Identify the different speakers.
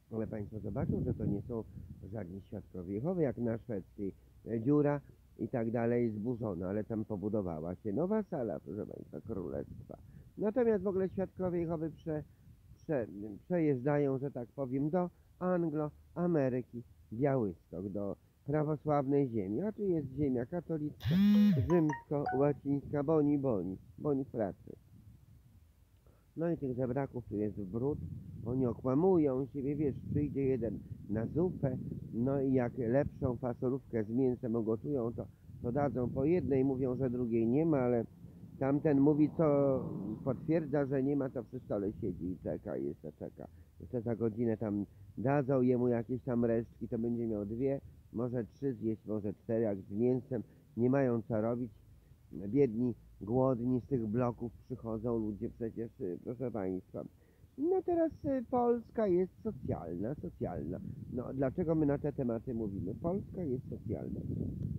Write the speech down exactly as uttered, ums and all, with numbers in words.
Speaker 1: Ale Państwo zobaczą, że to nie są żadni świadkowie Jehowy, jak na szwedzkiej. E, Dziura i tak dalej zburzona, ale tam pobudowała się nowa sala, proszę Państwa, królestwa. Natomiast w ogóle świadkowie Jehowy prze, prze, przejeżdżają, że tak powiem, do Anglo-Ameryki, Białystok, do prawosławnej ziemi. A tu jest ziemia katolicka, rzymsko-łacińska, boni, boni, boni pracy. No i tych żebraków tu jest brud, oni okłamują siebie, wiesz, przyjdzie jeden na zupę, no i jak lepszą fasolówkę z mięsem ogotują, to, to dadzą po jednej, mówią, że drugiej nie ma, ale tamten mówi, co potwierdza, że nie ma, to przy stole siedzi i czeka, jeszcze czeka. Jeszcze za godzinę tam dadzą jemu jakieś tam resztki, to będzie miał dwie, może trzy zjeść, może cztery, jak z mięsem, nie mają co robić. Biedni, głodni z tych bloków przychodzą ludzie przecież, y, proszę Państwa. No teraz y, Polska jest socjalna, socjalna. No dlaczego my na te tematy mówimy? Polska jest socjalna.